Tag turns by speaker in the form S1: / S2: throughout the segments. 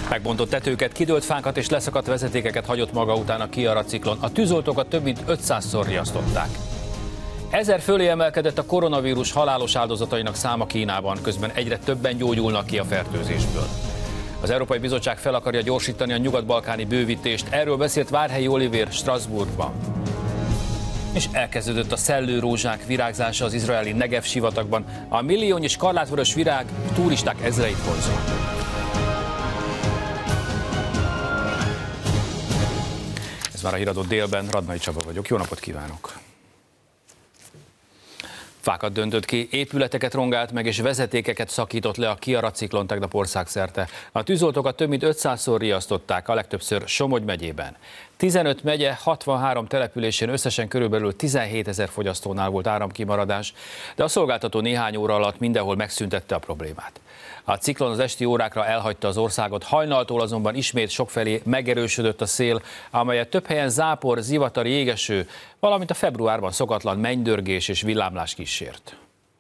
S1: Megbontott tetőket, kidőlt fákat és leszakadt vezetékeket hagyott maga után a Kiara ciklon. A tűzoltókat több mint 500-szor riasztották. 1000 fölé emelkedett a koronavírus halálos áldozatainak száma Kínában, közben egyre többen gyógyulnak ki a fertőzésből. Az Európai Bizottság fel akarja gyorsítani a nyugat-balkáni bővítést, erről beszélt Várhelyi Olivér Strasbourgban. És elkezdődött a szellőrózsák virágzása az izraeli Negev sivatagban. A milliónyi skarlátvörös virág turisták ezreit vonzza. Ez már a híradó délben, Radnai Csaba vagyok. Jó napot kívánok! Fákat döntött ki, épületeket rongált meg és vezetékeket szakított le a Kiara ciklon tegnap országszerte. A tűzoltókat több mint 500-szor riasztották, a legtöbbször Somogy megyében. 15 megye, 63 településén összesen körülbelül 17 000 fogyasztónál volt áramkimaradás, de a szolgáltató néhány óra alatt mindenhol megszüntette a problémát. A ciklon az esti órákra elhagyta az országot, hajnaltól azonban ismét sokfelé megerősödött a szél, amelyet több helyen zápor, zivatar, jégeső, valamint a februárban szokatlan mennydörgés és villámlás kísért.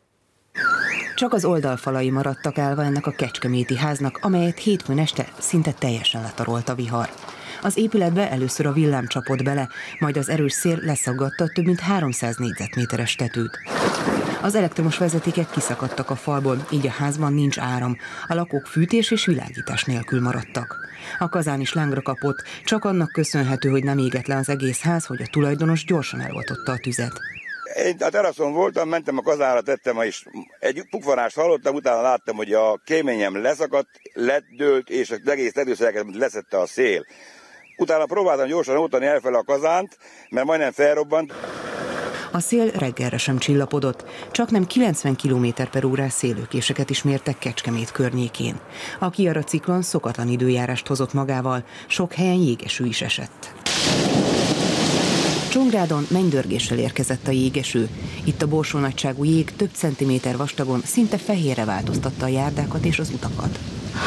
S2: Csak az oldalfalai maradtak állva ennek a kecskeméti háznak, amelyet hétfőn este szinte teljesen letarolt a vihar. Az épületbe először a villám csapott bele, majd az erős szél leszaggatta több mint 300 négyzetméteres tetőt. Az elektromos vezetékek kiszakadtak a falból, így a házban nincs áram. A lakók fűtés és világítás nélkül maradtak. A kazán is lángra kapott, csak annak köszönhető, hogy nem égett le az egész ház, hogy a tulajdonos gyorsan eloltotta a tüzet.
S3: Én a teraszon voltam, mentem a kazánra, tettem, és egy pukvanást hallottam, utána láttam, hogy a kéményem leszakadt, ledőlt, és az egész tetőszereket leszedte a szél. Utána próbáltam gyorsan oltani elfele a kazánt, mert majdnem felrobbant.
S2: A szél reggelre sem csillapodott, csaknem 90 km/h szélőkéseket is mértek Kecskemét környékén. A Kiara ciklon szokatlan időjárást hozott magával, sok helyen jégeső is esett. Csongrádon mennydörgéssel érkezett a jégeső. Itt a borsónagyságú jég több centiméter vastagon szinte fehérre változtatta a járdákat és az utakat.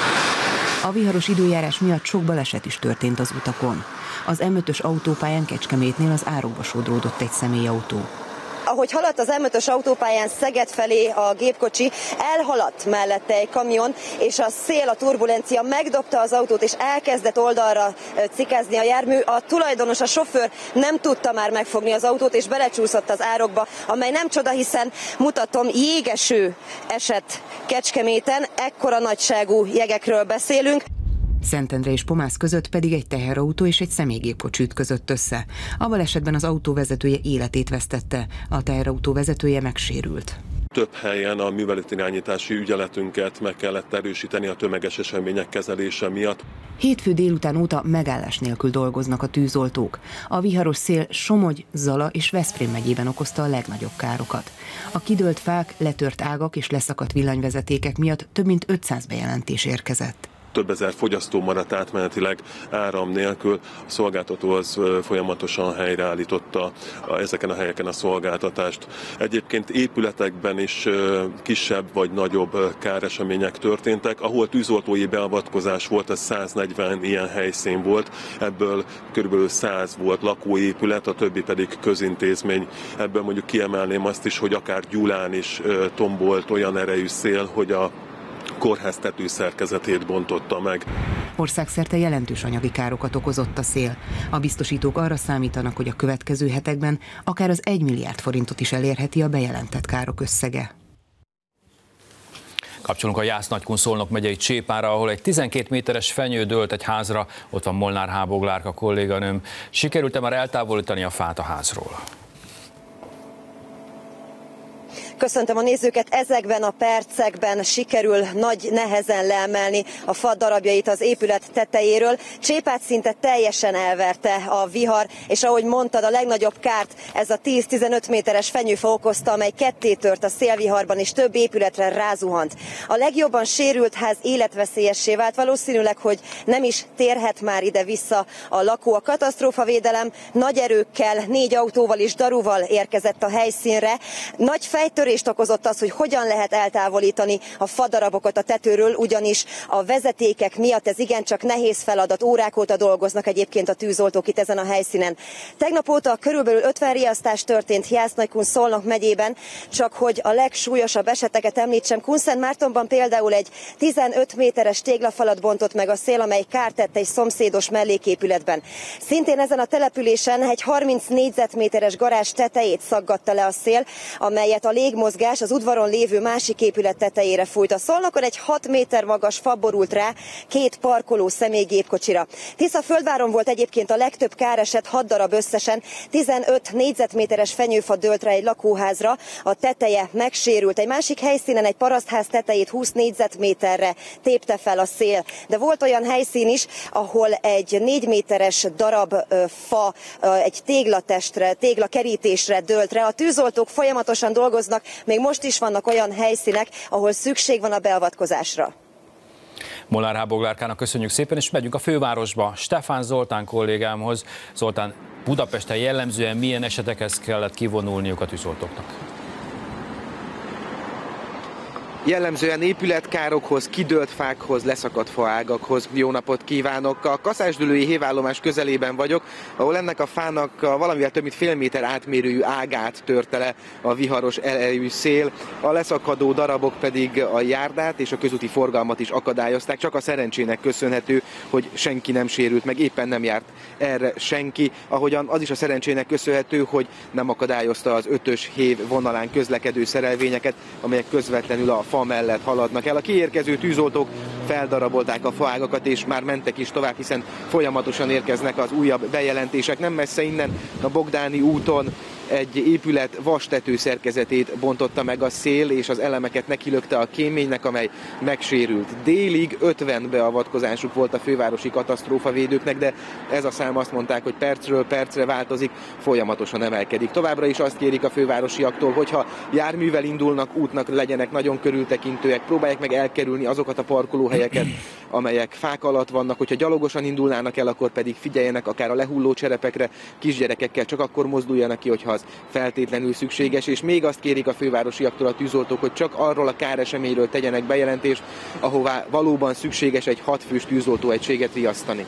S2: A viharos időjárás miatt sok baleset is történt az utakon. Az M5-ös autópályán Kecskemétnél az árokba sodródott egy személyautó.
S4: Ahogy haladt az M5-ös autópályán Szeged felé a gépkocsi, elhaladt mellette egy kamion, és a szél, a turbulencia megdobta az autót, és elkezdett oldalra cikázni a jármű. A tulajdonos, a sofőr nem tudta már megfogni az autót, és belecsúszott az árokba, amely nem csoda, hiszen mutatom, jégeső esett Kecskeméten, ekkora nagyságú jegekről beszélünk.
S2: Szentendre és Pomász között pedig egy teherautó és egy személygépkocsi ütközött össze. A balesetben az autó vezetője életét vesztette, a teherautó vezetője megsérült.
S5: Több helyen a műveletirányítási ügyeletünket meg kellett erősíteni a tömeges események kezelése miatt.
S2: Hétfő délután óta megállás nélkül dolgoznak a tűzoltók. A viharos szél Somogy, Zala és Veszprém megyében okozta a legnagyobb károkat. A kidőlt fák, letört ágak és leszakadt villanyvezetékek miatt több mint 500 bejelentés érkezett.
S5: Több ezer fogyasztó maradt átmenetileg áram nélkül, a szolgáltató az folyamatosan helyreállította ezeken a helyeken a szolgáltatást. Egyébként épületekben is kisebb vagy nagyobb káresemények történtek, ahol tűzoltói beavatkozás volt, az 140 ilyen helyszín volt, ebből kb. 100 volt lakóépület, a többi pedig közintézmény. Ebből mondjuk kiemelném azt is, hogy akár Gyulán is tombolt olyan erejű szél, hogy a kórház tetőszerkezetét bontotta meg.
S2: Országszerte jelentős anyagi károkat okozott a szél. A biztosítók arra számítanak, hogy a következő hetekben akár az 1 milliárd forintot is elérheti a bejelentett károk összege.
S1: Kapcsolunk a Jász-Nagykun Szolnok megyei Csépánra, ahol egy 12 méteres fenyő dőlt egy házra. Ott van Molnár H. Boglárka kolléganőm. Sikerült-e már eltávolítani a fát a házról?
S4: Köszöntöm a nézőket, ezekben a percekben sikerül nagy nehezen leemelni a fa darabjait az épület tetejéről. Csépát szinte teljesen elverte a vihar, és ahogy mondtad, a legnagyobb kárt ez a 10-15 méteres fenyőfa okozta, amely kettétört a szélviharban, és több épületre rázuhant. A legjobban sérült ház életveszélyessé vált, valószínűleg, hogy nem is térhet már ide-vissza a lakó. A katasztrófavédelem nagy erőkkel, 4 autóval és daruval érkezett a helyszínre. Nagy fejtörés törést okozott az, hogy hogyan lehet eltávolítani a fadarabokat a tetőről, ugyanis a vezetékek miatt ez igencsak nehéz feladat. Órák óta dolgoznak egyébként a tűzoltók itt ezen a helyszínen. Tegnap óta körülbelül 50 riasztás történt Jász-Nagykun Szolnok megyében, csak hogy a legsúlyosabb eseteket említsem. Kunszentmártonban például egy 15 méteres téglafalat bontott meg a szél, amely kárt tett egy szomszédos melléképületben. Szintén ezen a településen egy 30 négyzetméteres garázs tetejét szaggatta le a szél, amelyet a légmozgás az udvaron lévő másik épület tetejére fújt. A Szolnokon egy 6 méter magas fa borult rá 2 parkoló személygépkocsira. Tiszaföldváron volt egyébként a legtöbb káreset, 6 darab összesen, 15 négyzetméteres fenyőfa dőlt rá egy lakóházra, a teteje megsérült. Egy másik helyszínen egy parasztház tetejét 20 négyzetméterre tépte fel a szél. De volt olyan helyszín is, ahol egy 4 méteres darab fa egy téglakerítésre dőlt rá. A tűzoltók folyamatosan dolgoznak, még most is vannak olyan helyszínek, ahol szükség van a beavatkozásra.
S1: Molnár H. Boglárkának köszönjük szépen, és megyünk a fővárosba, Stefán Zoltán kollégámhoz. Zoltán, Budapesten jellemzően milyen esetekhez kellett kivonulniuk a tűzoltóknak?
S6: Jellemzően épületkárokhoz, kidőlt fákhoz, leszakadt faágakhoz. Jó napot kívánok! A Kaszásdülői hévállomás közelében vagyok, ahol ennek a fának valamivel több mint fél méter átmérőjű ágát törte le a viharos erejű szél. A leszakadó darabok pedig a járdát és a közúti forgalmat is akadályozták. Csak a szerencsének köszönhető, hogy senki nem sérült, meg éppen nem járt erre senki. Ahogyan az is a szerencsének köszönhető, hogy nem akadályozta az 5-ös hév vonalán közlekedő szerelvényeket, amelyek közvetlenül a fa mellett haladnak el. A kiérkező tűzoltók feldarabolták a faágakat, és már mentek is tovább, hiszen folyamatosan érkeznek az újabb bejelentések. Nem messze innen, a Bogdáni úton egy épület vastető szerkezetét bontotta meg a szél, és az elemeket nekilökte a kéménynek, amely megsérült. Délig 50 beavatkozásuk volt a fővárosi katasztrófavédőknek, de ez a szám, azt mondták, hogy percről percre változik, folyamatosan emelkedik. Továbbra is azt kérik a fővárosiaktól, hogyha járművel indulnak, útnak legyenek nagyon körültekintőek, próbálják meg elkerülni azokat a parkolóhelyeket, amelyek fák alatt vannak. Hogyha gyalogosan indulnának el, akkor pedig figyeljenek akár a lehulló cserepekre, kisgyerekekkel csak akkor mozduljanak ki, hogyha az feltétlenül szükséges, és még azt kérik a fővárosiaktól a tűzoltók, hogy csak arról a káreseményről tegyenek bejelentést, ahová valóban szükséges egy 6 fős tűzoltóegységet riasztani.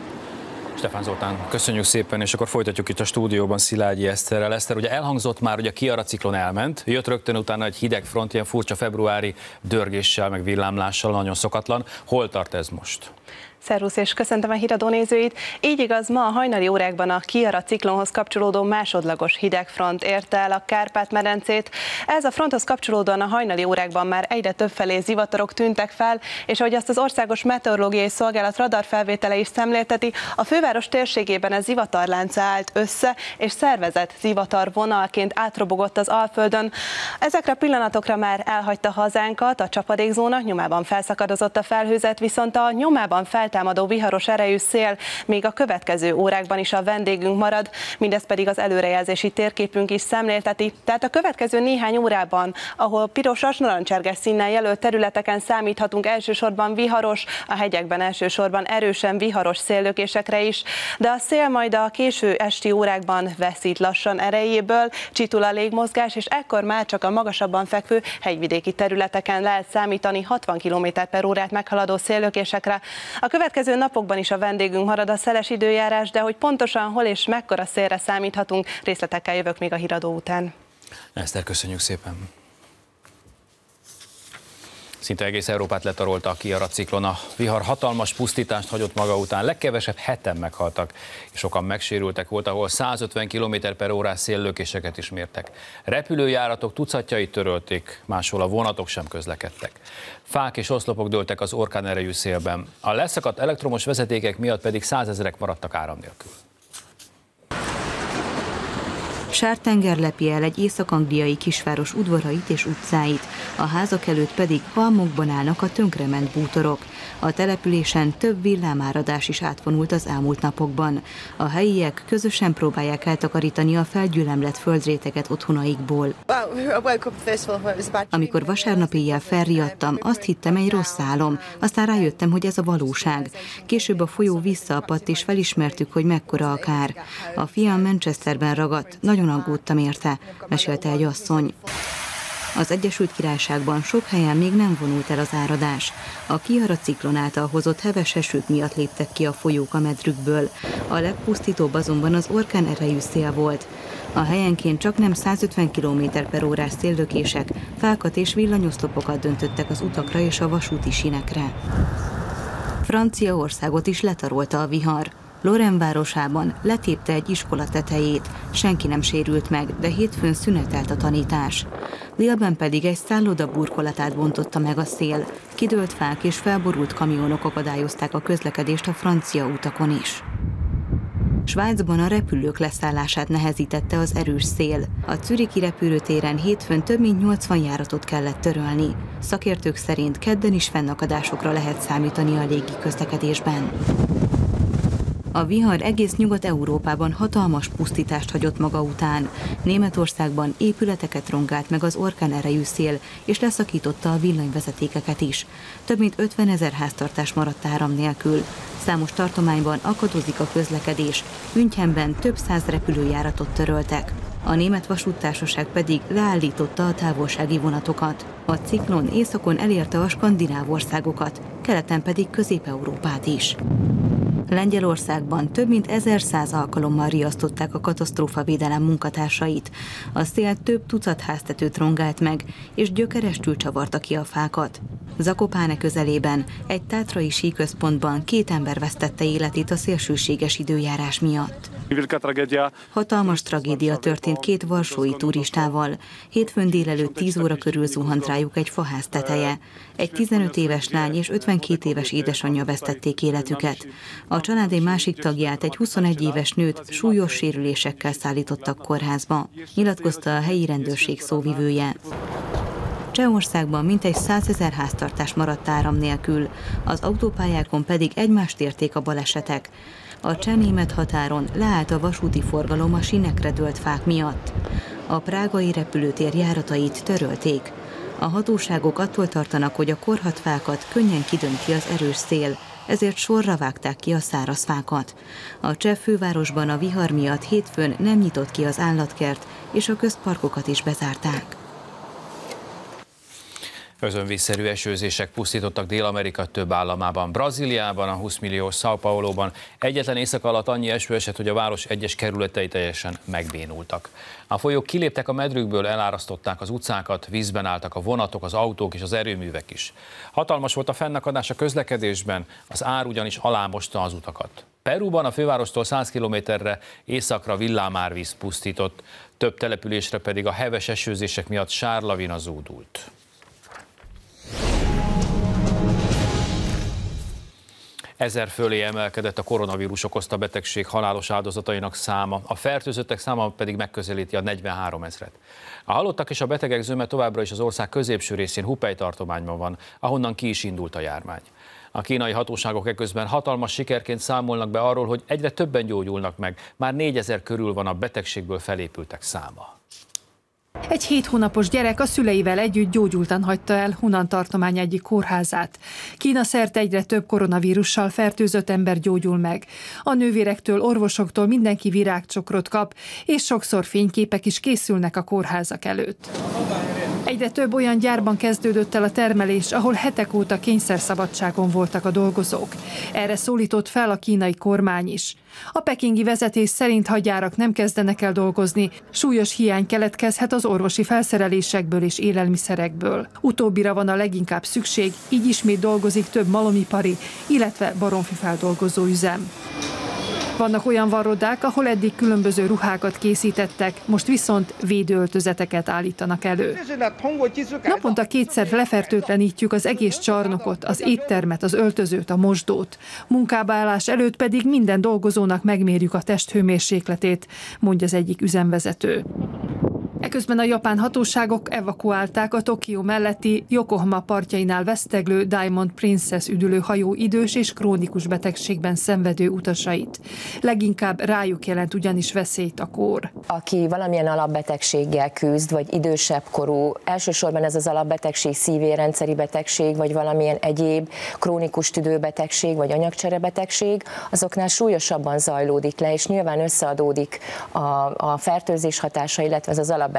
S1: Stefán Zoltán, köszönjük szépen, és akkor folytatjuk itt a stúdióban Szilágyi Eszterrel. Eszter, ugye elhangzott már, hogy a Kiara ciklon elment, jött rögtön utána egy hideg front, ilyen furcsa februári dörgéssel, meg villámlással, nagyon szokatlan. Hol tart ez most?
S7: Szervusz, és köszöntöm a híradó nézőit. Így igaz, ma a hajnali órákban a Kiara ciklonhoz kapcsolódó másodlagos hidegfront érte el a Kárpát-medencét. Ez a fronthoz kapcsolódóan a hajnali órákban már egyre többfelé zivatarok tűntek fel, és ahogy azt az Országos Meteorológiai Szolgálat radarfelvétele is szemlélteti, a főváros térségében ez zivatarlánca állt össze, és szervezett zivatarvonalként átrobogott az Alföldön. Ezekre a pillanatokra már elhagyta hazánkat, a csapadékzóna, nyomában felszakadozott a felhőzet, viszont a nyomában feltámadó viharos erejű szél még a következő órákban is a vendégünk marad, mindez pedig az előrejelzési térképünk is szemlélteti. Tehát a következő néhány órában, ahol pirosas, narancsárgás színnel jelölt területeken számíthatunk elsősorban viharos, a hegyekben elsősorban erősen viharos széllökésekre is, de a szél majd a késő esti órákban veszít lassan erejéből, csitul a légmozgás, és ekkor már csak a magasabban fekvő hegyvidéki területeken lehet számítani 60 km/órát meghaladó széllökésekre. A következő napokban is a vendégünk marad a szeles időjárás, de hogy pontosan hol és mekkora szélre számíthatunk, részletekkel jövök még a híradó után.
S1: Eszter, köszönjük szépen! Szinte egész Európát letarolta a Kiara ciklon. A vihar hatalmas pusztítást hagyott maga után. Legkevesebb 7-en meghaltak, és sokan megsérültek. Volt, ahol 150 km/h széllökéseket is mértek. Repülőjáratok tucatjait törölték, máshol a vonatok sem közlekedtek. Fák és oszlopok dőltek az orkánerejű szélben. A leszakadt elektromos vezetékek miatt pedig 100 000-ek maradtak áram nélkül.
S8: Sártenger lepi el egy észak-angliai kisváros udvarait és utcáit, a házak előtt pedig halmokban állnak a tönkrement bútorok. A településen több villámáradás is átvonult az elmúlt napokban. A helyiek közösen próbálják eltakarítani a felgyülemlett földréteget otthonaikból. Amikor vasárnap éjjel felriadtam, azt hittem, egy rossz álom, aztán rájöttem, hogy ez a valóság. Később a folyó visszaapadt, és felismertük, hogy mekkora a kár. A fiam Manchesterben ragadt, nagyon aggódtam érte, mesélte egy asszony. Az Egyesült Királyságban sok helyen még nem vonult el az áradás. A Kiara ciklon által hozott heves esők miatt léptek ki a folyók a medrükből. A legpusztítóbb azonban az orkán erejű szél volt. A helyenként csak nem 150 km/h széllökések, fákat és villanyoszlopokat döntöttek az utakra és a vasúti sínekre. Franciaországot is letarolta a vihar. Lorraine városában letépte egy iskola tetejét. Senki nem sérült meg, de hétfőn szünetelt a tanítás. Lille-ben pedig egy szálloda burkolatát bontotta meg a szél. Kidőlt fák és felborult kamionok akadályozták a közlekedést a francia utakon is. Svájcban a repülők leszállását nehezítette az erős szél. A zürichi repülőtéren hétfőn több mint 80 járatot kellett törölni. Szakértők szerint kedden is fennakadásokra lehet számítani a légi közlekedésben. A vihar egész Nyugat-Európában hatalmas pusztítást hagyott maga után. Németországban épületeket rongált meg az orkán erejű szél, és leszakította a villanyvezetékeket is. Több mint 50 000 háztartás maradt áram nélkül. Számos tartományban akadozik a közlekedés, Münchenben több száz repülőjáratot töröltek. A német vasúttársaság pedig leállította a távolsági vonatokat. A ciklon északon elérte a skandináv országokat, keleten pedig Közép-Európát is. Lengyelországban több mint 1100 alkalommal riasztották a katasztrófavédelem munkatársait. A szél több tucat háztetőt rongált meg, és gyökerestül csavarta ki a fákat. Zakopane közelében, egy tátrai síközpontban 2 ember vesztette életét a szélsőséges időjárás miatt. Hatalmas tragédia történt 2 varsói turistával. Hétfőn délelőtt 10 óra körül zuhant rájuk egy faház teteje. Egy 15 éves lány és 52 éves édesanyja vesztették életüket. A család egy másik tagját, egy 21 éves nőt súlyos sérülésekkel szállítottak kórházba, nyilatkozta a helyi rendőrség szóvivője. Csehországban mintegy 100 000 háztartás maradt áram nélkül, az autópályákon pedig egymást érték a balesetek. A cseh-német határon leállt a vasúti forgalom a sínekre dőlt fák miatt. A prágai repülőtér járatait törölték. A hatóságok attól tartanak, hogy a korhadt fákat könnyen kidönti az erős szél, ezért sorra vágták ki a száraz fákat. A cseh fővárosban a vihar miatt hétfőn nem nyitott ki az állatkert, és a közparkokat is bezárták.
S1: Özönvízszerű esőzések pusztítottak Dél-Amerika több államában. Brazíliában, a 20 milliós São Pauloban egyetlen éjszaka alatt annyi eső esett, hogy a város egyes kerületei teljesen megbénultak. A folyók kiléptek a medrükből, elárasztották az utcákat, vízben álltak a vonatok, az autók és az erőművek is. Hatalmas volt a fennakadás a közlekedésben, az ár ugyanis alámosta az utakat. Perúban a fővárostól 100 kilométerre északra villámárvíz pusztított, több településre pedig a heves esőzések miatt sárlavina zúdult. Ezer fölé emelkedett a koronavírus okozta betegség halálos áldozatainak száma, a fertőzöttek száma pedig megközelíti a 43 000-et. A halottak és a betegek zöme továbbra is az ország középső részén, Hubei tartományban van, ahonnan ki is indult a járvány. A kínai hatóságok eközben hatalmas sikerként számolnak be arról, hogy egyre többen gyógyulnak meg, már 4000 körül van a betegségből felépültek száma.
S9: Egy 7 hónapos gyerek a szüleivel együtt gyógyultan hagyta el Hunan tartomány egyik kórházát. Kína szerte egyre több koronavírussal fertőzött ember gyógyul meg. A nővérektől, orvosoktól mindenki virágcsokrot kap, és sokszor fényképek is készülnek a kórházak előtt. Egyre több olyan gyárban kezdődött el a termelés, ahol hetek óta kényszerszabadságon voltak a dolgozók. Erre szólított fel a kínai kormány is. A pekingi vezetés szerint, ha gyárak nem kezdenek el dolgozni, súlyos hiány keletkezhet az orvosi felszerelésekből és élelmiszerekből. Utóbbira van a leginkább szükség, így ismét dolgozik több malomipari, illetve baromfifeldolgozó üzem. Vannak olyan varrodák, ahol eddig különböző ruhákat készítettek, most viszont védőöltözeteket állítanak elő. Naponta 2-szer lefertőtlenítjük az egész csarnokot, az éttermet, az öltözőt, a mosdót. Munkába állás előtt pedig minden dolgozónak megmérjük a testhőmérsékletét, mondja az egyik üzemvezető. Eközben a japán hatóságok evakuálták a Tokió melletti Yokohama partjainál veszteglő Diamond Princess üdülőhajó idős és krónikus betegségben szenvedő utasait. Leginkább rájuk jelent ugyanis veszélyt a kór.
S10: Aki valamilyen alapbetegséggel küzd, vagy idősebb korú, elsősorban ez az alapbetegség szívérendszeri betegség, vagy valamilyen egyéb krónikus tüdőbetegség, vagy anyagcserebetegség, azoknál súlyosabban zajlódik le, és nyilván összeadódik a fertőzés hatása, illetve ez az alapbetegség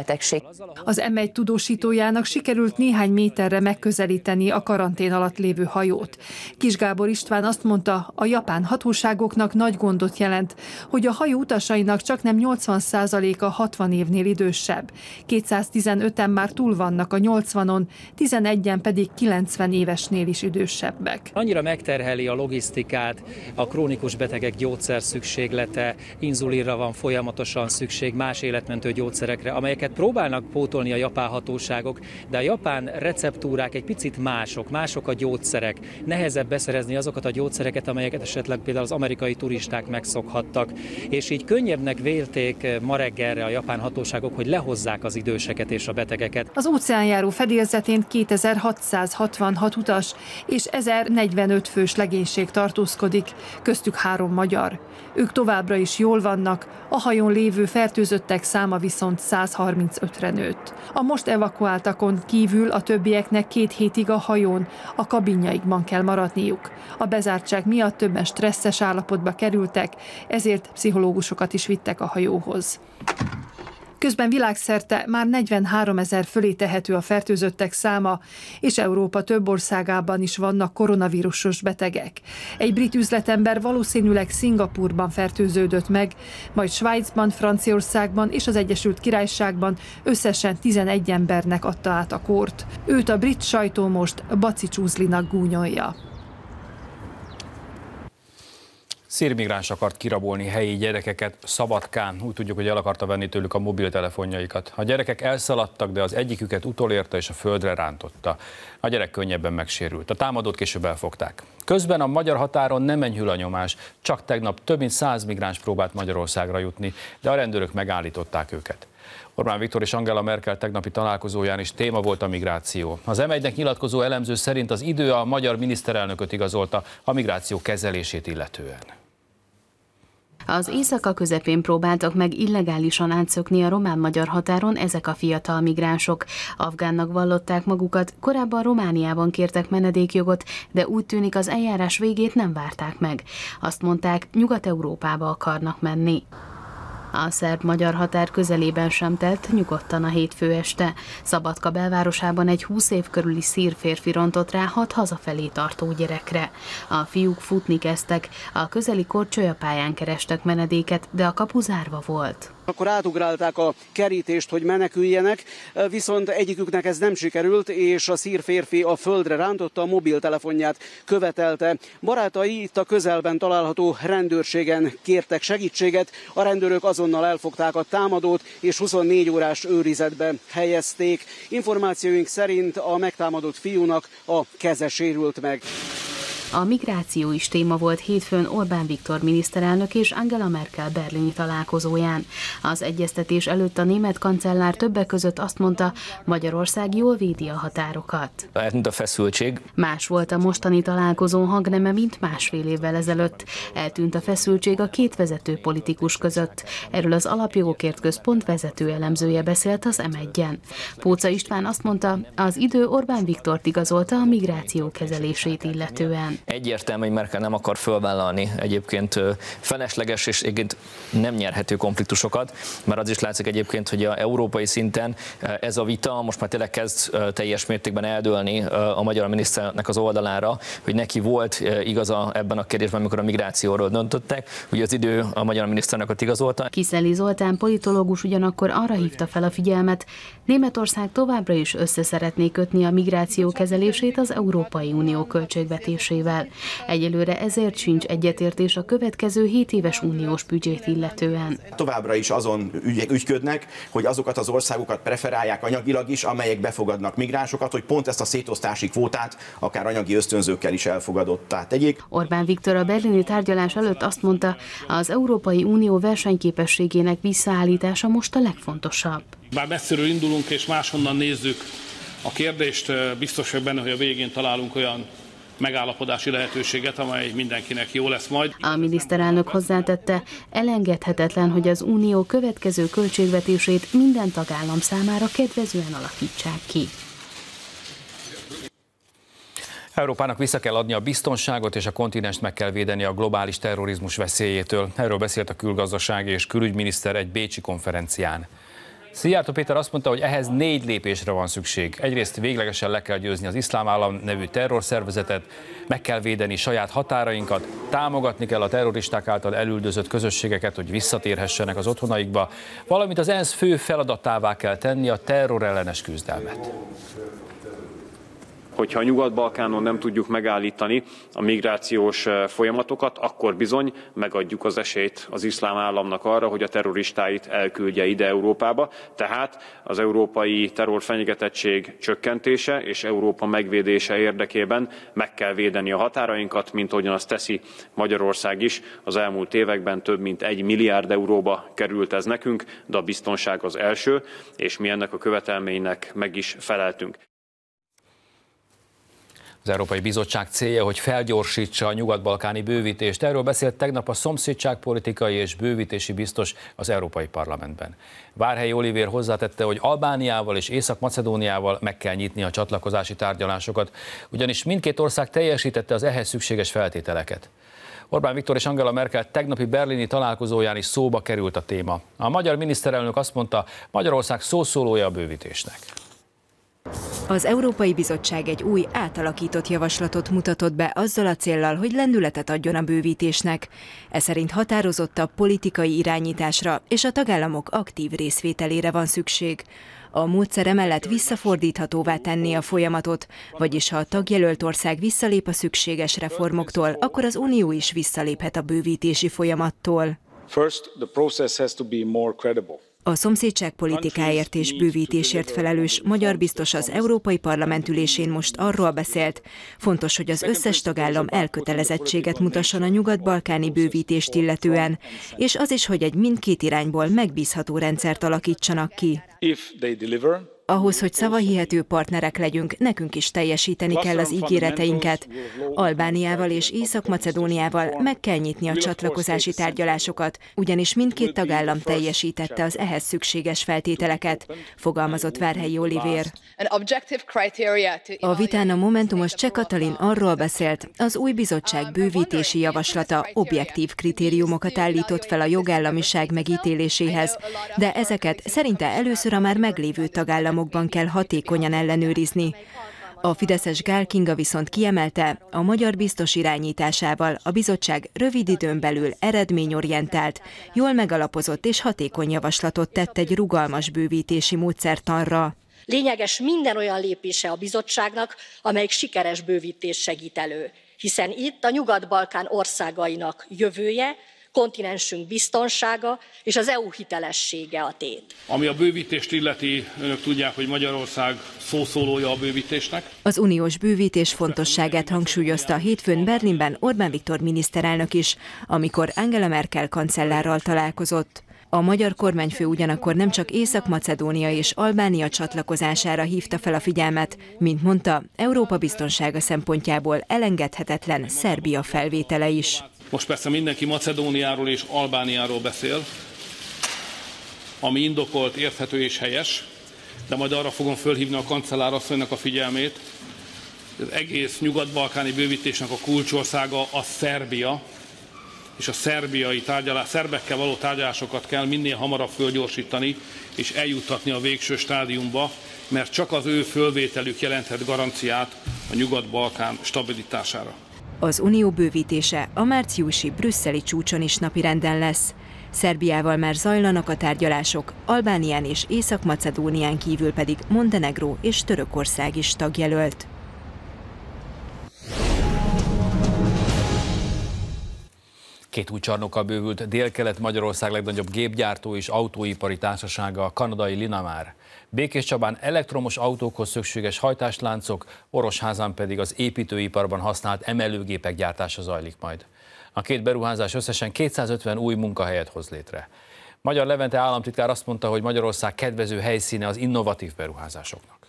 S10: betegség.
S9: Az M1 tudósítójának sikerült néhány méterre megközelíteni a karantén alatt lévő hajót. Kis Gábor István azt mondta, a japán hatóságoknak nagy gondot jelent, hogy a hajó utasainak csaknem 80%-a 60 évnél idősebb. 215-en már túl vannak a 80-on, 11-en pedig 90 évesnél is idősebbek.
S11: Annyira megterheli a logisztikát, a krónikus betegek gyógyszer szükséglete, inzulinra van folyamatosan szükség, más életmentő gyógyszerekre, amelyeket próbálnak pótolni a japán hatóságok, de a japán receptúrák egy picit mások a gyógyszerek. Nehezebb beszerezni azokat a gyógyszereket, amelyeket esetleg például az amerikai turisták megszokhattak, és így könnyebbnek vélték ma reggelre a japán hatóságok, hogy lehozzák az időseket és a betegeket.
S9: Az óceánjáró fedélzetén 2666 utas és 1045 fős legénység tartózkodik, köztük 3 magyar. Ők továbbra is jól vannak, a hajón lévő fertőzöttek száma viszont 135-re nőtt. A most evakuáltakon kívül a többieknek 2 hétig a hajón, a kabinjaikban kell maradniuk. A bezártság miatt többen stresszes állapotba kerültek, ezért pszichológusokat is vittek a hajóhoz. Közben világszerte már 43 000 fölé tehető a fertőzöttek száma, és Európa több országában is vannak koronavírusos betegek. Egy brit üzletember valószínűleg Szingapúrban fertőződött meg, majd Svájcban, Franciaországban és az Egyesült Királyságban összesen 11 embernek adta át a kórt. Őt a brit sajtó most bacicsúzlinak gúnyolja.
S1: Szírmigráns akart kirabolni helyi gyerekeket Szabadkán. Úgy tudjuk, hogy el akarta venni tőlük a mobiltelefonjaikat. A gyerekek elszaladtak, de az egyiküket utolérte és a földre rántotta. A gyerek könnyebben megsérült. A támadót később elfogták. Közben a magyar határon nem enyhül a nyomás. Csak tegnap több mint 100 migráns próbált Magyarországra jutni, de a rendőrök megállították őket. Orbán Viktor és Angela Merkel tegnapi találkozóján is téma volt a migráció. Az M1-nek nyilatkozó elemző szerint az idő a magyar miniszterelnököt igazolta a migráció kezelését illetően.
S12: Az éjszaka közepén próbáltak meg illegálisan átszökni a román-magyar határon ezek a fiatal migránsok. Afgánnak vallották magukat, korábban Romániában kértek menedékjogot, de úgy tűnik az eljárás végét nem várták meg. Azt mondták, Nyugat-Európába akarnak menni. A szerb-magyar határ közelében sem telt nyugodtan a hétfő este. Szabadka belvárosában egy 20 év körüli szír férfi rontott rá 6 hazafelé tartó gyerekre. A fiúk futni kezdtek, a közeli korcsolyapályán kerestek menedéket, de a kapu zárva volt.
S13: Akkor átugrálták a kerítést, hogy meneküljenek, viszont egyiküknek ez nem sikerült, és a szír férfi a földre rántotta, a mobiltelefonját követelte. Barátai itt a közelben található rendőrségen kértek segítséget, a rendőrök azonnal elfogták a támadót, és 24 órás őrizetbe helyezték. Információink szerint a megtámadott fiúnak a keze sérült meg.
S12: A migráció is téma volt hétfőn Orbán Viktor miniszterelnök és Angela Merkel berlini találkozóján. Az egyeztetés előtt a német kancellár többek között azt mondta, Magyarország jól védi a határokat.
S14: Eltűnt a feszültség.
S12: Más volt a mostani találkozó hangneme, mint másfél évvel ezelőtt. Eltűnt a feszültség a két vezető politikus között. Erről az Alapjogokért Központ vezető elemzője beszélt az M1-en. Póca István azt mondta, az idő Orbán Viktort igazolta a migráció kezelését illetően.
S14: Egyértelmű, hogy Merkel nem akar fölvállalni egyébként felesleges és egyébként nem nyerhető konfliktusokat, mert az is látszik egyébként, hogy a európai szinten ez a vita most már tényleg kezd teljes mértékben eldőlni a magyar miniszternek az oldalára, hogy neki volt igaza ebben a kérdésben, amikor a migrációról döntöttek, hogy az idő a magyar miniszternek igazolta.
S12: Kiszeli Zoltán politológus ugyanakkor arra hívta fel a figyelmet, Németország továbbra is össze szeretné kötni a migráció kezelését az Európai Unió költségvetésével. Egyelőre ezért sincs egyetértés a következő 7 éves uniós büdzsét illetően.
S15: Továbbra is azon ügyködnek, hogy azokat az országokat preferálják anyagilag is, amelyek befogadnak migránsokat, hogy pont ezt a szétosztási kvótát akár anyagi ösztönzőkkel is elfogadottá tegyék.
S12: Orbán Viktor a berlini tárgyalás előtt azt mondta, az Európai Unió versenyképességének visszaállítása most a legfontosabb.
S16: Bár messziről indulunk és máshonnan nézzük a kérdést, biztos vagyok benne, hogy a végén találunk olyan megállapodási lehetőséget, amely mindenkinek jó lesz majd.
S12: A miniszterelnök hozzátette, elengedhetetlen, hogy az Unió következő költségvetését minden tagállam számára kedvezően alakítsák ki.
S1: Európának vissza kell adni a biztonságot, és a kontinenst meg kell védeni a globális terrorizmus veszélyétől. Erről beszélt a külgazdasági és külügyminiszter egy bécsi konferencián. Szijjártó Péter azt mondta, hogy ehhez 4 lépésre van szükség. Egyrészt véglegesen le kell győzni az Iszlám Állam nevű terrorszervezetet, meg kell védeni saját határainkat, támogatni kell a terroristák által elüldözött közösségeket, hogy visszatérhessenek az otthonaikba, valamint az ENSZ fő feladatává kell tenni a terrorellenes küzdelmet.
S17: Hogyha a Nyugat-Balkánon nem tudjuk megállítani a migrációs folyamatokat, akkor bizony megadjuk az esélyt az Iszlám Államnak arra, hogy a terroristáit elküldje ide Európába. Tehát az európai terrorfenyegetettség csökkentése és Európa megvédése érdekében meg kell védeni a határainkat, mint ahogyan azt teszi Magyarország is. Az elmúlt években több mint 1 milliárd euróba került ez nekünk, de a biztonság az első, és mi ennek a követelménynek meg is feleltünk.
S1: Az Európai Bizottság célja, hogy felgyorsítsa a nyugat-balkáni bővítést. Erről beszélt tegnap a szomszédságpolitikai és bővítési biztos az Európai Parlamentben. Várhelyi Olivér hozzátette, hogy Albániával és Észak-Macedóniával meg kell nyitni a csatlakozási tárgyalásokat, ugyanis mindkét ország teljesítette az ehhez szükséges feltételeket. Orbán Viktor és Angela Merkel tegnapi berlini találkozóján is szóba került a téma. A magyar miniszterelnök azt mondta, Magyarország szószólója a bővítésnek.
S18: Az Európai Bizottság egy új, átalakított javaslatot mutatott be azzal a céllal, hogy lendületet adjon a bővítésnek. Ez szerint határozottabb politikai irányításra és a tagállamok aktív részvételére van szükség. A módszer emellett visszafordíthatóvá tenni a folyamatot, vagyis ha a tagjelölt ország visszalép a szükséges reformoktól, akkor az Unió is visszaléphet a bővítési folyamattól.
S19: First, the process has to be more credible.
S18: A szomszédságpolitikáért és bővítésért felelős magyar biztos az Európai Parlament ülésén most arról beszélt, fontos, hogy az összes tagállam elkötelezettséget mutasson a nyugat-balkáni bővítést illetően, és az is, hogy egy mindkét irányból megbízható rendszert alakítsanak ki. Ahhoz, hogy szavahihető partnerek legyünk, nekünk is teljesíteni kell az ígéreteinket. Albániával és Észak-Macedóniával meg kell nyitni a csatlakozási tárgyalásokat, ugyanis mindkét tagállam teljesítette az ehhez szükséges feltételeket, fogalmazott Várhelyi Olivér. A vitán a Momentumos Cseh Katalin arról beszélt, az új bizottság bővítési javaslata objektív kritériumokat állított fel a jogállamiság megítéléséhez, de ezeket szerinte először a már meglévő tagállamokban kell hatékonyan ellenőrizni. A fideszes Gál Kinga viszont kiemelte, a magyar biztos irányításával a bizottság rövid időn belül eredményorientált, jól megalapozott és hatékony javaslatot tett egy rugalmas bővítési módszertanra.
S20: Lényeges minden olyan lépése a bizottságnak, amelyik sikeres bővítést segít elő, hiszen itt a Nyugat-Balkán országainak jövője, kontinensünk biztonsága és az EU hitelessége a tét.
S16: Ami a bővítést illeti, önök tudják, hogy Magyarország szószólója a bővítésnek.
S18: Az uniós bővítés fontosságát hangsúlyozta a hétfőn Berlinben Orbán Viktor miniszterelnök is, amikor Angela Merkel kancellárral találkozott. A magyar kormányfő ugyanakkor nem csak Észak-Macedónia és Albánia csatlakozására hívta fel a figyelmet, mint mondta, Európa biztonsága szempontjából elengedhetetlen Szerbia felvétele is.
S16: Most persze mindenki Macedóniáról és Albániáról beszél, ami indokolt, érthető és helyes, de majd arra fogom fölhívni a kancellárasszonynak a figyelmét, hogy az egész nyugat-balkáni bővítésnek a kulcsországa a Szerbia, és a szerbekkel való tárgyalásokat kell minél hamarabb fölgyorsítani és eljuttatni a végső stádiumba, mert csak az ő fölvételük jelenthet garanciát a Nyugat-Balkán stabilitására.
S18: Az unió bővítése a márciusi brüsszeli csúcson is napirenden lesz. Szerbiával már zajlanak a tárgyalások, Albánián és Észak-Macedónián kívül pedig Montenegró és Törökország is tagjelölt.
S1: Két új csarnokkal bővült Délkelet-Magyarország legnagyobb gépgyártó és autóipari társasága, a kanadai Linamar. Békéscsabán elektromos autókhoz szükséges hajtásláncok, Orosházán pedig az építőiparban használt emelőgépek gyártása zajlik majd. A két beruházás összesen 250 új munkahelyet hoz létre. Magyar Levente államtitkár azt mondta, hogy Magyarország kedvező helyszíne az innovatív beruházásoknak.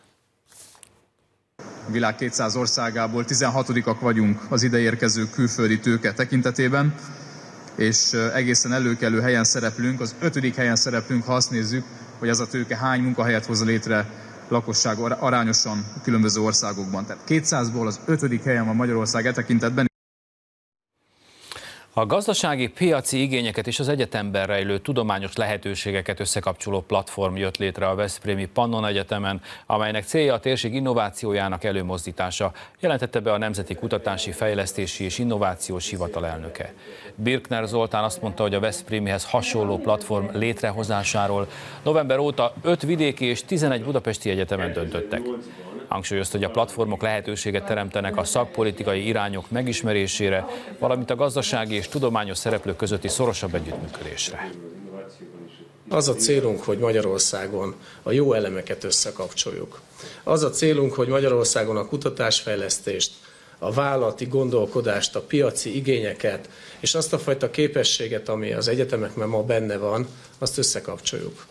S21: A világ 200 országából 16-ak vagyunk az ideérkező külföldi tőke tekintetében, és egészen előkelő helyen szereplünk, az 5. helyen szereplünk, ha azt nézzük, hogy ez a tőke hány munkahelyet hoz létre lakosság arányosan a különböző országokban. Tehát 200-ból az 5. helyen van Magyarország e tekintetben.
S1: A gazdasági piaci igényeket és az egyetemben rejlő tudományos lehetőségeket összekapcsoló platform jött létre a Veszprémi Pannon Egyetemen, amelynek célja a térség innovációjának előmozdítása, jelentette be a Nemzeti Kutatási, Fejlesztési és Innovációs Hivatal elnöke. Birkner Zoltán azt mondta, hogy a Veszprémihez hasonló platform létrehozásáról november óta 5 vidéki és 11 budapesti egyetemen döntöttek. Hangsúlyozta, hogy a platformok lehetőséget teremtenek a szakpolitikai irányok megismerésére, valamint a gazdasági és tudományos szereplők közötti szorosabb együttműködésre.
S3: Az a célunk, hogy Magyarországon a jó elemeket összekapcsoljuk. Az a célunk, hogy Magyarországon a kutatásfejlesztést, a vállalati gondolkodást, a piaci igényeket és azt a fajta képességet, ami az egyetemekben ma benne van, azt összekapcsoljuk.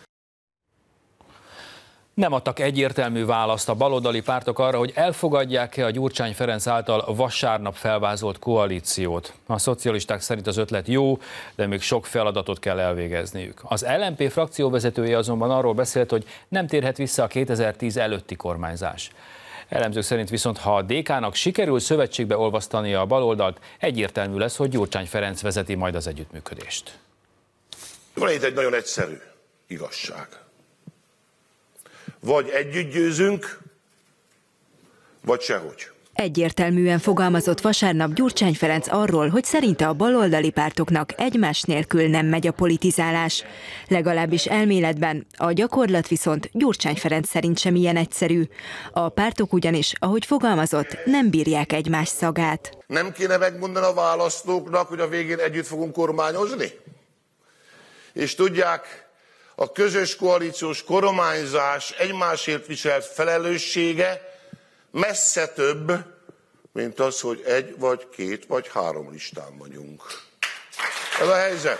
S1: Nem adtak egyértelmű választ a baloldali pártok arra, hogy elfogadják-e a Gyurcsány Ferenc által vasárnap felvázolt koalíciót. A szocialisták szerint az ötlet jó, de még sok feladatot kell elvégezniük. Az LMP frakcióvezetője azonban arról beszélt, hogy nem térhet vissza a 2010 előtti kormányzás. Elemzők szerint viszont, ha a DK-nak sikerül szövetségbe olvasztania a baloldalt, egyértelmű lesz, hogy Gyurcsány Ferenc vezeti majd az együttműködést.
S22: Van itt egy nagyon egyszerű igazság. Vagy együtt győzünk, vagy sehogy.
S18: Egyértelműen fogalmazott vasárnap Gyurcsány Ferenc arról, hogy szerinte a baloldali pártoknak egymás nélkül nem megy a politizálás. Legalábbis elméletben, a gyakorlat viszont Gyurcsány Ferenc szerint sem ilyen egyszerű. A pártok ugyanis, ahogy fogalmazott, nem bírják egymás szagát.
S22: Nem kéne megmondani a választóknak, hogy a végén együtt fogunk kormányozni? És tudják, a közös koalíciós kormányzás egymásért viselt felelőssége messze több, mint az, hogy egy, vagy két, vagy három listán vagyunk. Ez a helyzet.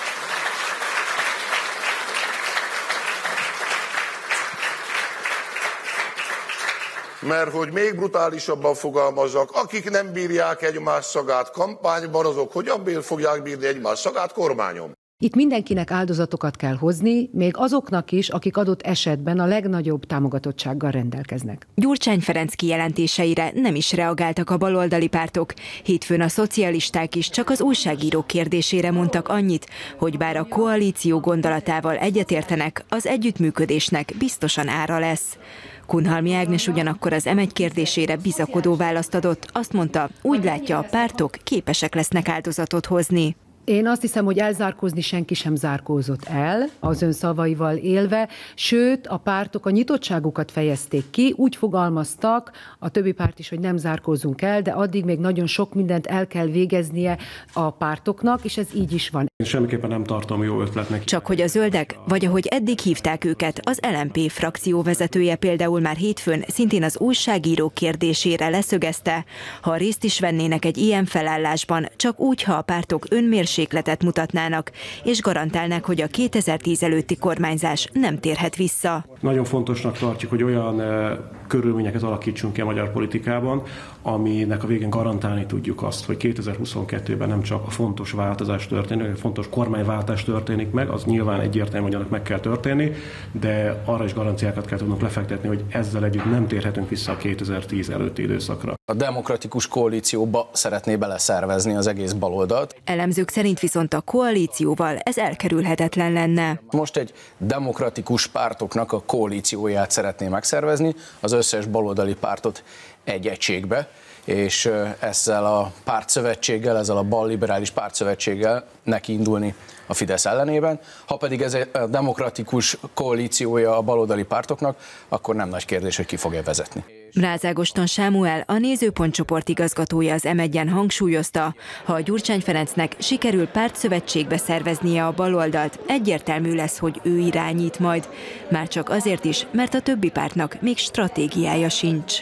S22: Mert hogy még brutálisabban fogalmazzak, akik nem bírják egymás szagát kampányban, azok hogyan fogják bírni egymás szagát kormányon?
S23: Itt mindenkinek áldozatokat kell hozni, még azoknak is, akik adott esetben a legnagyobb támogatottsággal rendelkeznek.
S18: Gyurcsány Ferenc kijelentéseire nem is reagáltak a baloldali pártok. Hétfőn a szocialisták is csak az újságírók kérdésére mondtak annyit, hogy bár a koalíció gondolatával egyetértenek, az együttműködésnek biztosan ára lesz. Kunhalmi Ágnes ugyanakkor az M1 kérdésére bizakodó választ adott, azt mondta, úgy látja, a pártok képesek lesznek áldozatot hozni.
S23: Én azt hiszem, hogy elzárkózni senki sem zárkózott el, az ön szavaival élve, sőt, a pártok a nyitottságukat fejezték ki, úgy fogalmaztak, a többi párt is, hogy nem zárkózunk el, de addig még nagyon sok mindent el kell végeznie a pártoknak, és ez így is van.
S3: Én semmiképpen nem tartom jó ötletnek.
S18: Csak hogy a zöldek, vagy ahogy eddig hívták őket, az LMP frakcióvezetője például már hétfőn szintén az újságírók kérdésére leszögezte, ha részt is vennének egy ilyen felállásban, csak úgy, ha a pártok önmérsékletet mutatnának, és garantálnák, hogy a 2010 előtti kormányzás nem térhet vissza.
S3: Nagyon fontosnak tartjuk, hogy olyan körülményeket alakítsunk ki a magyar politikában, aminek a végén garantálni tudjuk azt, hogy 2022-ben nem csak a fontos változás történik, a fontos kormányváltás történik meg, az nyilván egyértelmű, hogy annak meg kell történni, de arra is garanciákat kell tudnunk lefektetni, hogy ezzel együtt nem térhetünk vissza a 2010 előtti időszakra.
S24: A demokratikus koalícióba szeretné beleszervezni az egész baloldalt.
S18: Elemzők szerint viszont a koalícióval ez elkerülhetetlen lenne.
S24: Most egy demokratikus pártoknak a koalícióját szeretné megszervezni, az összes baloldali pártot egy egységbe, és ezzel a pártszövetséggel, ezzel a balliberális pártszövetséggel neki indulni a Fidesz ellenében. Ha pedig ez a demokratikus koalíciója a baloldali pártoknak, akkor nem nagy kérdés, hogy ki fogja vezetni.
S18: Mráz Ágoston Sámuel, a Nézőpont csoport igazgatója az M1-en hangsúlyozta, ha a Gyurcsány Ferencnek sikerül pártszövetségbe szerveznie a baloldalt, egyértelmű lesz, hogy ő irányít majd. Már csak azért is, mert a többi pártnak még stratégiája sincs.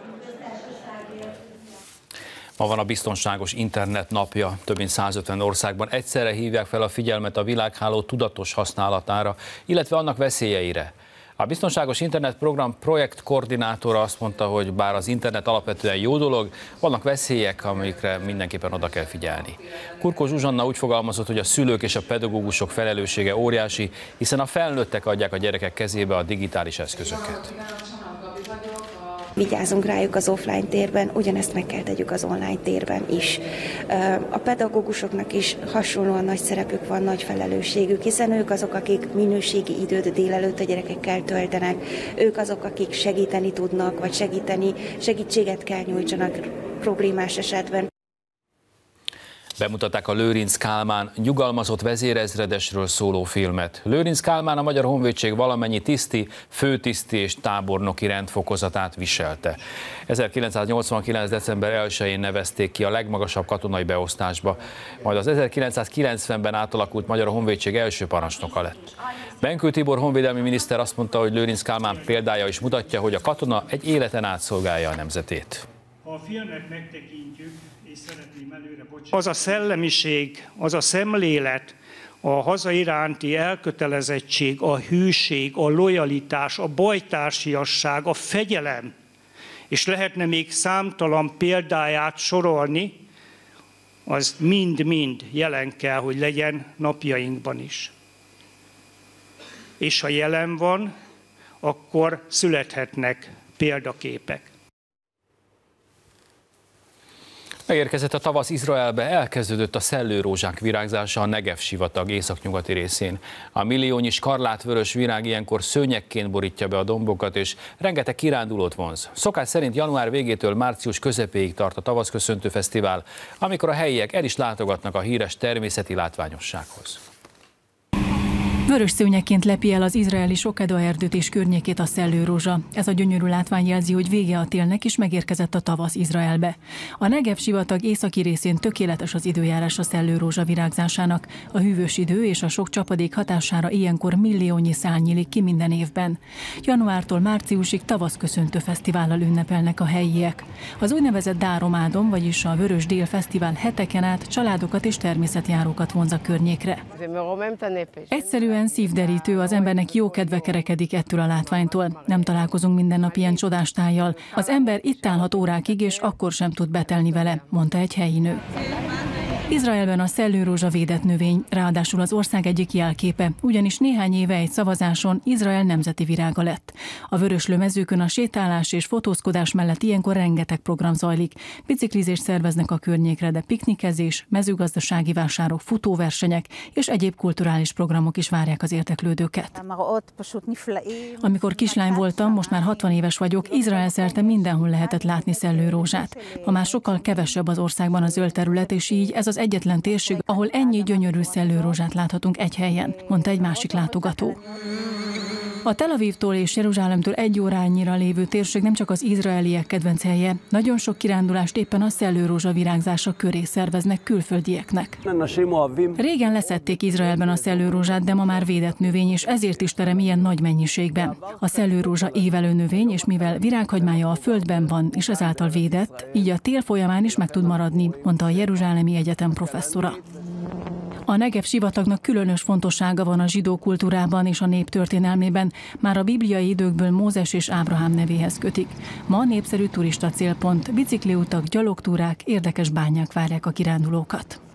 S1: Ma van a biztonságos internet napja, több mint 150 országban egyszerre hívják fel a figyelmet a világháló tudatos használatára, illetve annak veszélyeire. A biztonságos internet program projektkoordinátora azt mondta, hogy bár az internet alapvetően jó dolog, vannak veszélyek, amikre mindenképpen oda kell figyelni. Kurkó Zsuzsanna úgy fogalmazott, hogy a szülők és a pedagógusok felelőssége óriási, hiszen a felnőttek adják a gyerekek kezébe a digitális eszközöket.
S2: Vigyázzunk rájuk az offline térben, ugyanezt meg kell tegyük az online térben is. A pedagógusoknak is hasonlóan nagy szerepük van, nagy felelősségük, hiszen ők azok, akik minőségi időt délelőtt a gyerekekkel töltenek, ők azok, akik segíteni tudnak, vagy segítséget kell nyújtsanak problémás esetben.
S1: Bemutatták a Lőrinc Kálmán nyugalmazott vezérezredesről szóló filmet. Lőrinc Kálmán a Magyar Honvédség valamennyi tiszti, főtiszti és tábornoki rendfokozatát viselte. 1989. december 1-én nevezték ki a legmagasabb katonai beosztásba, majd az 1990-ben átalakult Magyar Honvédség első parancsnoka lett. Benkő Tibor honvédelmi miniszter azt mondta, hogy Lőrinc Kálmán példája is mutatja, hogy a katona egy életen át szolgálja a nemzetét.
S4: Ha a filmet megtekintjük, és szeretném előre bocsánat, az a szellemiség, az a szemlélet, a haza iránti elkötelezettség, a hűség, a lojalitás, a bajtársiasság, a fegyelem, és lehetne még számtalan példáját sorolni, az mind-mind jelen kell, hogy legyen napjainkban is. És ha jelen van, akkor születhetnek példaképek.
S1: Megérkezett a tavasz Izraelbe, elkezdődött a szellőrózsák virágzása a Negev sivatag északnyugati részén. A milliónyi skarlátvörös virág ilyenkor szőnyegként borítja be a dombokat, és rengeteg kirándulót vonz. Szokás szerint január végétől március közepéig tart a tavaszköszöntő fesztivál, amikor a helyiek el is látogatnak a híres természeti látványossághoz.
S5: Vörös szőnyegként lepi el az izraeli Sokeda erdőt és környékét a szellőrózsa. Ez a gyönyörű látvány jelzi, hogy vége a télnek, és megérkezett a tavasz Izraelbe. A Negev sivatag északi részén tökéletes az időjárás a szellőrózsa virágzásának. A hűvös idő és a sok csapadék hatására ilyenkor milliónyi szál nyílik ki minden évben. Januártól márciusig tavaszköszöntő fesztivállal ünnepelnek a helyiek. Az úgynevezett Dáromádom, vagyis a Vörös Dél fesztivál heteken át családokat és természetjárókat vonz a környékre. Egyszerűen szívderítő, az embernek jó kedve kerekedik ettől a látványtól. Nem találkozunk minden nap ilyen csodás tájjal. Az ember itt állhat órákig, és akkor sem tud betelni vele, mondta egy helyi nő. Izraelben a szellőrózsa védett növény, ráadásul az ország egyik jelképe, ugyanis néhány éve egy szavazáson Izrael nemzeti virága lett. A vöröslő mezőkön a sétálás és fotózkodás mellett ilyenkor rengeteg program zajlik. Biciklizést szerveznek a környékre, de piknikezés, mezőgazdasági vásárok, futóversenyek és egyéb kulturális programok is várják az érdeklődőket. Amikor kislány voltam, most már 60 éves vagyok, Izrael szerte mindenhol lehetett látni szellőrózsát. Ma már sokkal kevesebb az országban a zöld terület, és így ez az egyetlen térség, ahol ennyi gyönyörű szellőrózsát láthatunk egy helyen, mondta egy másik látogató. A Tel Avivtól és Jeruzsálemtől 1 órányira lévő térség nem csak az izraeliek kedvenc helye, nagyon sok kirándulást éppen a szellőrózsa virágzása köré szerveznek külföldieknek. Régen leszették Izraelben a szellőrózsát, de ma már védett növény, és ezért is terem ilyen nagy mennyiségben. A szellőrózsa évelő növény, és mivel virághagymája a földben van, és ezáltal védett, így a tél folyamán is meg tud maradni, mondta a Jeruzsálemi Egyetem professzora. A Negev sivatagnak különös fontossága van a zsidó kultúrában és a nép történelmében, már a bibliai időkből Mózes és Ábrahám nevéhez kötik. Ma népszerű turista célpont, bicikliutak, gyalogtúrák, érdekes bányák várják a kirándulókat.